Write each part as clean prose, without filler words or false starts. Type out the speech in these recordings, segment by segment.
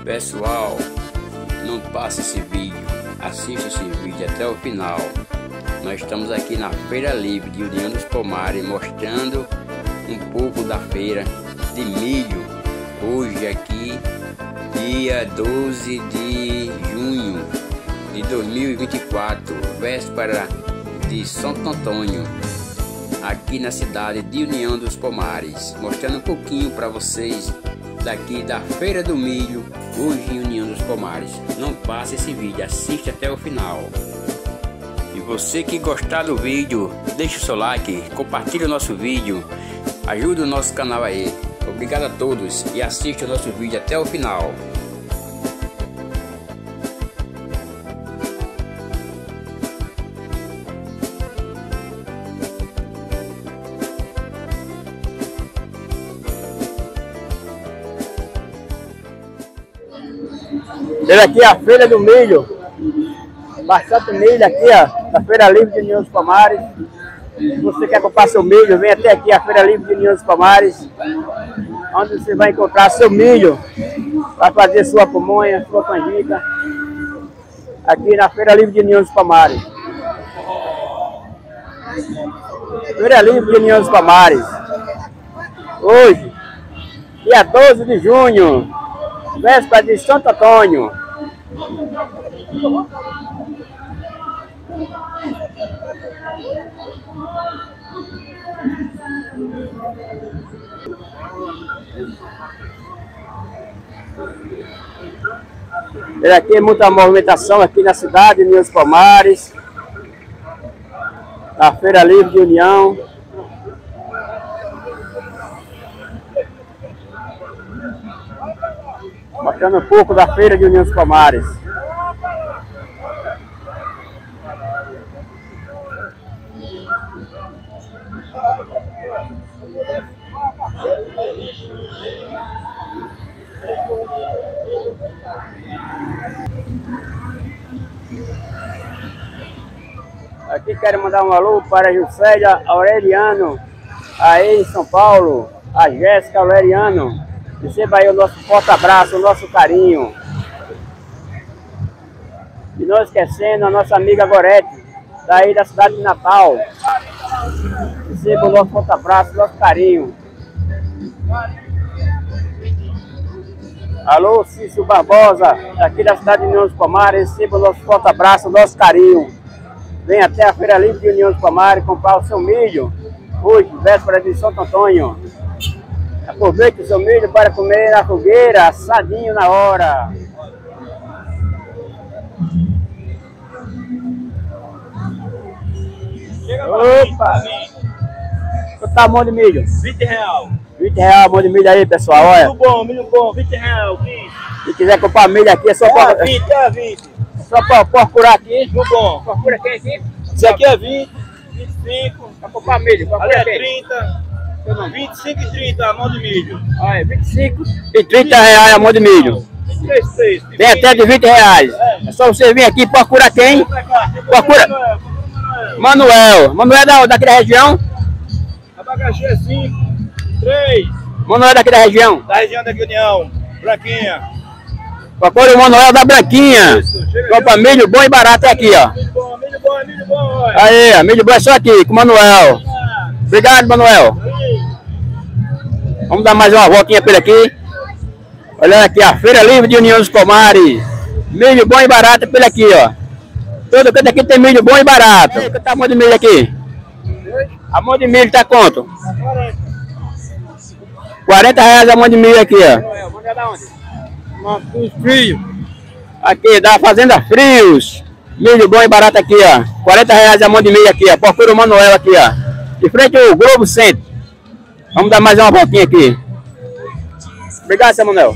Pessoal, não passe esse vídeo, assista esse vídeo até o final. Nós estamos aqui na Feira Livre de União dos Pomares, mostrando um pouco da feira de milho. Hoje aqui, dia 12 de junho de 2024, véspera de Santo Antônio, aqui na cidade de União dos Pomares, mostrando um pouquinho para vocês daqui da Feira do Milho, hoje em União dos Pomares. Não passe esse vídeo, assista até o final. E você que gostar do vídeo, deixe o seu like, compartilhe o nosso vídeo, ajude o nosso canal aí. Obrigado a todos e assista o nosso vídeo até o final. Teve aqui a Feira do Milho, bastante milho aqui, ó, da Feira Livre de União dos Pomares. Se você quer comprar seu milho, vem até aqui a Feira Livre de União dos Pomares, onde você vai encontrar seu milho para fazer sua pamonha, sua canjica, aqui na Feira Livre de União dos Pomares. Feira Livre de União dos Pomares, hoje, dia 12 de junho, véspera de Santo Antônio. Tem aqui muita movimentação aqui na cidade de União dos Pomares, na Feira Livre de União. Mostrando um pouco da Feira de União dos Pomares. Aqui quero mandar um alô para a Juscelia Aureliano, aí em São Paulo, a Jéssica Aureliano. Receba aí o nosso forte abraço, o nosso carinho. E não esquecendo a nossa amiga Gorete, daí da cidade de Natal. Receba o nosso forte abraço, o nosso carinho. Alô, Cício Barbosa, daqui da cidade de União dos Pomares. Receba o nosso forte abraço, o nosso carinho. Vem até a Feira Livre de União dos Pomares comprar o seu milho, hoje, véspera de Santo Antônio. Aproveite o seu milho para comer na fogueira, assadinho na hora. Opa! Quanto tá a mão de milho? 20 real. 20 real a mão de milho aí, pessoal, olha. Milho bom, 20 real, 20. Se quiser comprar milho aqui, é só para 20, é 20. Só procurar aqui. Milho bom. Procura quem aqui? Isso aqui é 20, 25. Para comprar milho, Ali procura é quem? 30. 25 e 30 a mão de milho. Olha, 25 e 30 reais a mão de milho. 23. Tem até de 20 reais. É só você vir aqui e procura quem? Procura. Manuel. Manuel é daqui da região? Abacaxi é 5, 3. Manuel é daqui da região? Da região da União, Branquinha. Procura o Manuel da Branquinha. Compra milho bom e barato é aqui, ó. Milho bom, olha. Aí, ó, milho bom é só aqui, com o Manuel. Obrigado, Manuel. Vamos dar mais uma voltinha por aqui. Olha aqui, a Feira Livre de União dos Pomares. Milho bom e barato por aqui, ó. Todo canto aqui tem milho bom e barato. Quanto tá a mão de milho aqui? A mão de milho tá quanto? 40 reais a mão de milho aqui, ó. Frio. Aqui, da Fazenda Frios. Milho bom e barato aqui, ó. 40 reais a mão de milho aqui, ó. Procura o Manuel aqui, ó. De frente ao Globo Centro. Vamos dar mais uma voltinha aqui. Obrigado, seu Manuel.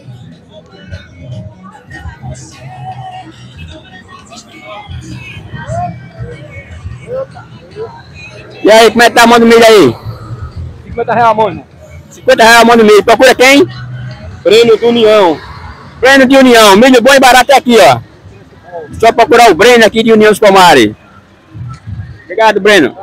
E aí, como é que tá a mão de milho aí? 50 reais a mão. 50 reais a mão de milho. Procura quem? Breno de União. Breno de União. Milho bom e barato é aqui, ó. Só procurar o Breno aqui de União dos Pomares. Obrigado, Breno.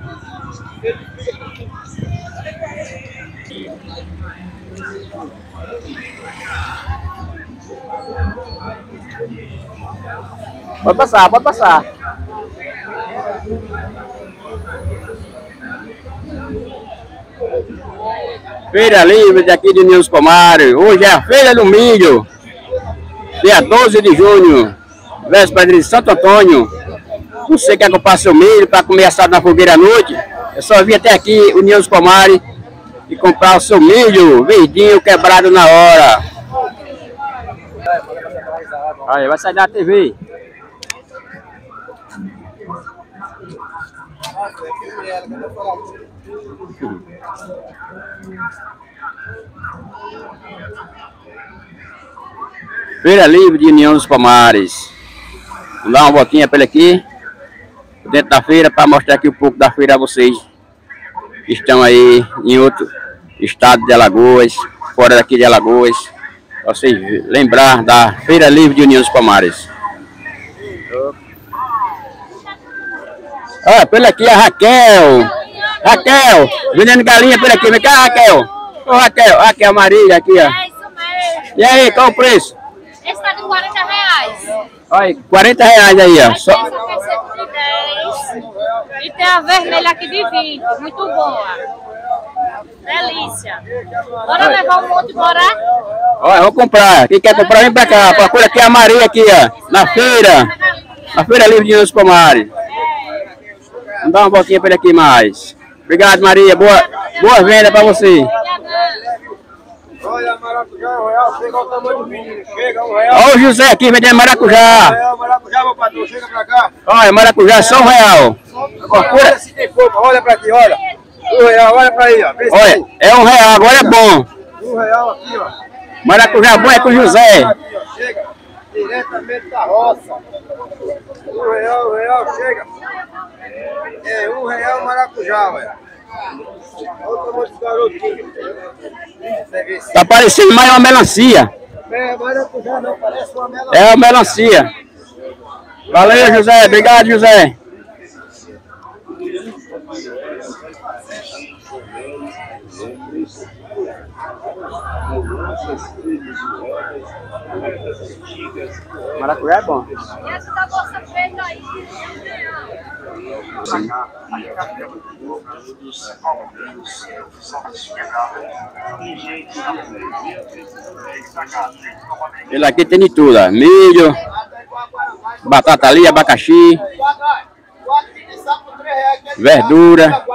Pode passar, pode passar. Feira Livre daqui de União dos Pomares. Hoje é a Feira do Milho. Dia 12 de junho. Véspera de Santo Antônio. Você quer comprar seu milho para comer assado na fogueira à noite? É só vir até aqui, União dos Pomares, e comprar o seu milho verdinho, quebrado na hora. Olha, vai sair da TV. Feira Livre de União dos Pomares. Vou dar uma voltinha pela aqui, dentro da feira, para mostrar aqui um pouco da feira a vocês que estão aí em outro estado de Alagoas, fora daqui de Alagoas, para vocês lembrar da Feira Livre de União dos Pomares. Olha, pela aqui a Raquel. Raquel, vendendo galinha por aqui. Vem cá, Raquel. Ô, Raquel, aqui a Marília, aqui, ó. É isso mesmo. E aí, qual o preço? Esse tá de R$40. Olha, R$40 aí, ó. Aí Só... tem essa caceta de 10. E tem a vermelha aqui de 20. Muito boa. Delícia. Bora levar um monte, bora? Olha, eu vou comprar. Quem quer comprar, vem pra cá. Procura aqui a Maria, aqui, ó. Na feira. Na Feira Livre de União dos Pomares. Vamos dar uma voltinha por aqui mais. Obrigado, Maria. Boa venda pra você. Olha, maracujá, R$1, chega ao tamanho do menino. Chega, R$1. Olha o José aqui vendendo maracujá. R$1, maracujá, meu patrão, chega pra cá. Olha, maracujá só R$1. Olha se tem fogo, olha pra aqui, olha. R$1, olha pra aí, ó. Vê se Olha, tem. é R$1, agora é bom. R$1 aqui, ó. Maracujá bom é com o José. Aqui, ó, chega. Diretamente da roça. R$1, chega. É R$1 maracujá, olha. Olha o tamanho desse garotinho. Tá parecendo mais uma melancia. É, maracujá não, parece uma melancia. É uma melancia. Valeu, José. Obrigado, José. Maracujá é bom. E essa da bolsa preta aí? Ele aqui tem de tudo, ó. Milho, batata ali, abacaxi, verdura,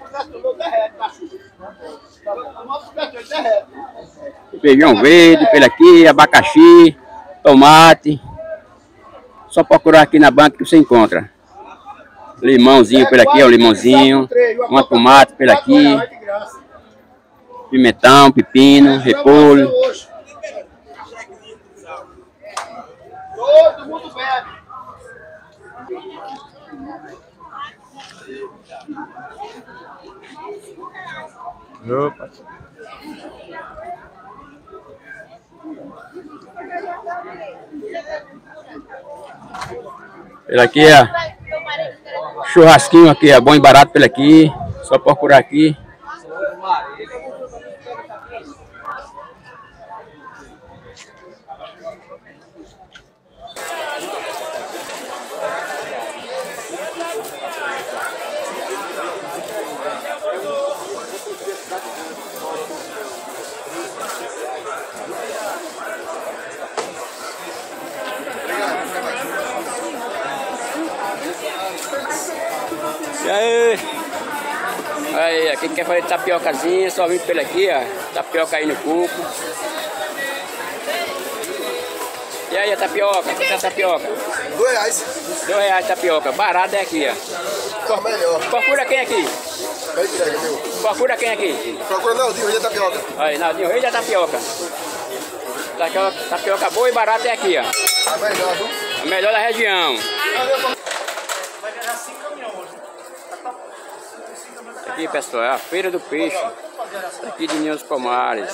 feijão verde, pelo aqui, abacaxi, tomate. Só procurar aqui na banca que você encontra. Limãozinho por aqui, ó, limãozinho, uma tomate por aqui, pimentão, pepino, repolho. Todo mundo bebe. Opa. Pela aqui, ó, churrasquinho aqui, é bom e barato pelo aqui, só procurar aqui. E aí? Aí, quem quer fazer tapiocazinha, só vem pelo aqui, ó. Tapioca aí no coco. E aí, a tapioca? Quanto é a tapioca? R$2. R$2 tapioca. Barato é aqui, ó. Ficou melhor. Procura quem aqui? Vai entrega, meu. Procura quem aqui? Procura Naldinho, hoje é tapioca. Aí, Naldinho, rei da tapioca. Tapioca boa e barata é aqui, ó. A melhor, viu? A melhor da região. Aqui, pessoal, é a Feira do Peixe. Aqui de União dos Pomares.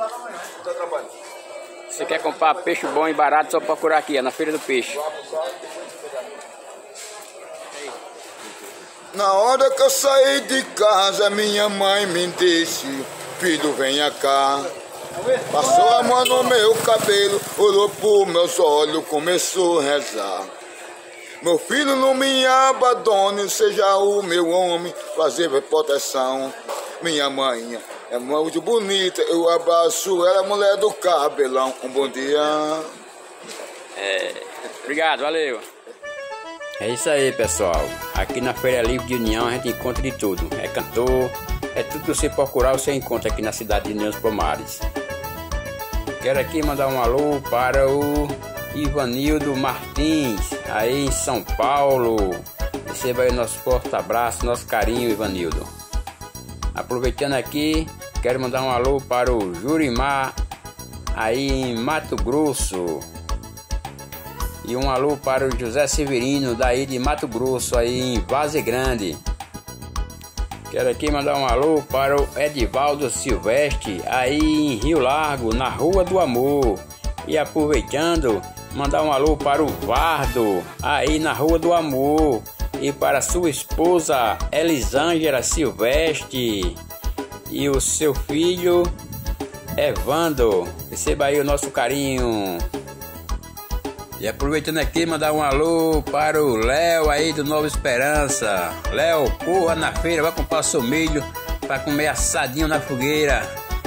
Você quer comprar peixe bom e barato, só procurar aqui, ó, na Feira do Peixe. Na hora que eu saí de casa, minha mãe me disse: filho, venha cá. Passou a mão no meu cabelo, olhou por meus olhos, começou a rezar. Meu filho, não me abandone, seja o meu homem, fazer proteção. Minha mãe é muito bonita, eu abraço ela, mulher do cabelão. Um bom dia. Obrigado, valeu. É isso aí, pessoal. Aqui na Feira Livre de União a gente encontra de tudo. É cantor, é tudo que você procurar, você encontra aqui na cidade de União dos Pomares. Quero aqui mandar um alô para o Ivanildo Martins, aí em São Paulo. Receba aí nosso forte abraço, nosso carinho, Ivanildo. Aproveitando aqui, quero mandar um alô para o Jurimar, aí em Mato Grosso. E um alô para o José Severino, daí de Mato Grosso, aí em Vaze Grande. Quero aqui mandar um alô para o Edivaldo Silvestre, aí em Rio Largo, na Rua do Amor. E aproveitando, mandar um alô para o Vardo, aí na Rua do Amor. E para sua esposa Elisângela Silvestre e o seu filho Evando. Receba aí o nosso carinho. E aproveitando aqui, mandar um alô para o Léo aí do Nova Esperança. Léo, corra na feira, vai comprar seu milho para comer assadinho na fogueira.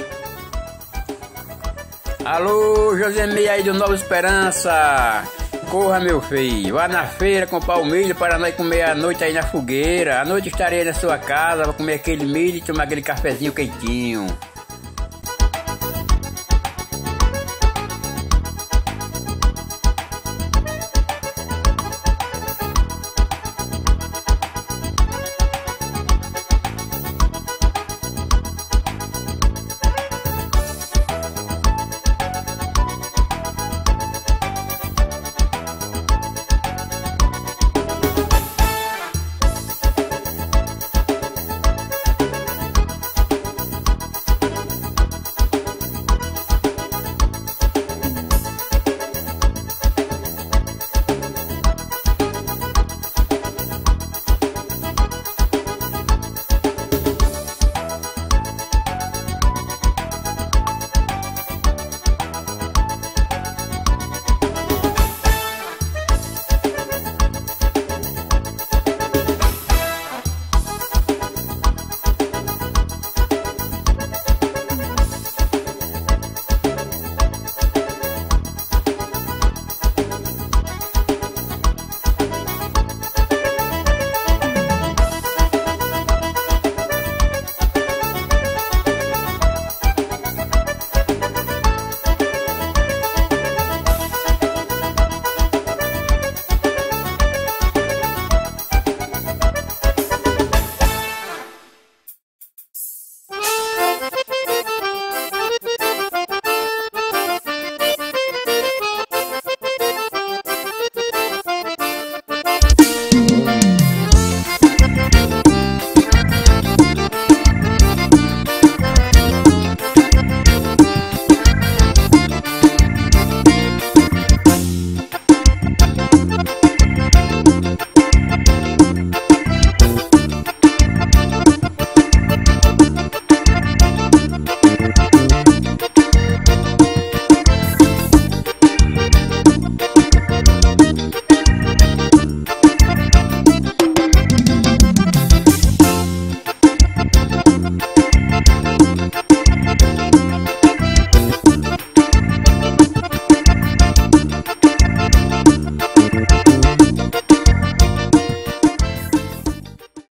Alô, Josemir aí do Nova Esperança. Corra, meu filho, vá na feira comprar o milho para nós comer à noite aí na fogueira. À noite estarei na sua casa, vou comer aquele milho e tomar aquele cafezinho quentinho.